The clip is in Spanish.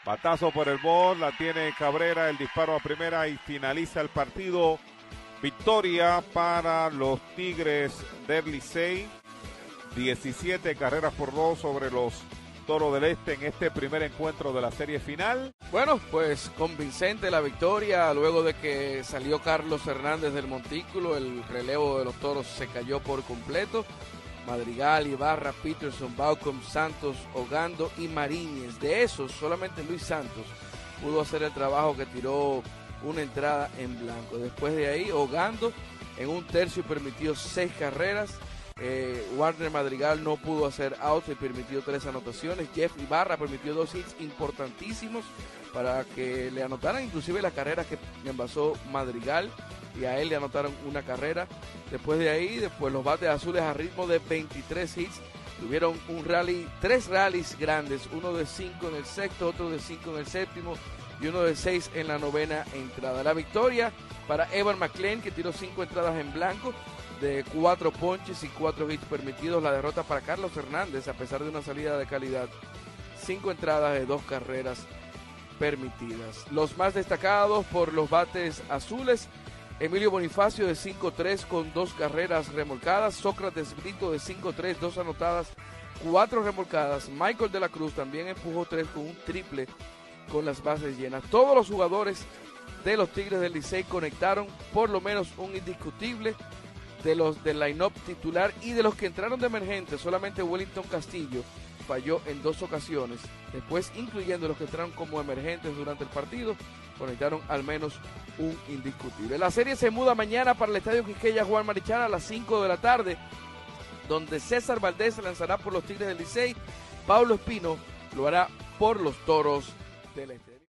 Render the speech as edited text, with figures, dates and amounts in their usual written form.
Batazo por el bol, la tiene Cabrera, el disparo a primera y finaliza el partido. Victoria para los Tigres del Licey. 17 carreras por 2 sobre los Toros del Este en este primer encuentro de la serie final. Bueno, pues convincente la victoria luego de que salió Carlos Hernández del montículo. El relevo de los Toros se cayó por completo. Madrigal, Ibarra, Peterson, Baucom, Santos, Ogando y Mariñez. De esos, solamente Luis Santos pudo hacer el trabajo que tiró una entrada en blanco. Después de ahí, Ogando en un tercio permitió 6 carreras. Warner Madrigal no pudo hacer out y permitió 3 anotaciones. Jeff Ibarra permitió 2 hits importantísimos para que le anotaran inclusive la carrera que envasó Madrigal, y a él le anotaron una carrera. Después de ahí, los bates azules a ritmo de 23 hits tuvieron un rally, 3 rallies grandes, uno de 5 en el sexto, otro de 5 en el séptimo y uno de 6 en la novena entrada. La victoria para Evan McLean, que tiró 5 entradas en blanco de 4 ponches y 4 hits permitidos. La derrota para Carlos Hernández, a pesar de una salida de calidad, 5 entradas de 2 carreras permitidas. Los más destacados por los bates azules: Emilio Bonifacio de 5-3 con 2 carreras remolcadas, Sócrates Brito de 5-3, 2 anotadas, 4 remolcadas. Michael de la Cruz también empujó 3 con un triple con las bases llenas. Todos los jugadores de los Tigres del Licey conectaron por lo menos un indiscutible. De los del line-up titular y de los que entraron de emergente, solamente Wellington Castillo falló en 2 ocasiones. Después, incluyendo los que entraron como emergentes durante el partido, conectaron al menos un indiscutible. La serie se muda mañana para el Estadio Quisqueya Juan Marichal a las 5 de la tarde, donde César Valdés se lanzará por los Tigres del Licey. Pablo Espino lo hará por los Toros del Este.